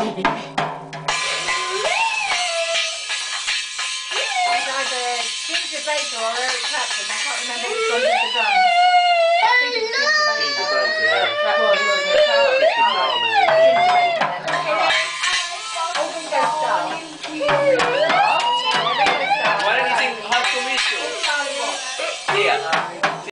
either Ginger Baker or Eric Clapton. I can't remember which one did the drums. I think it's Ginger Baker. Ginger Baker, yeah. That was, wasn't it?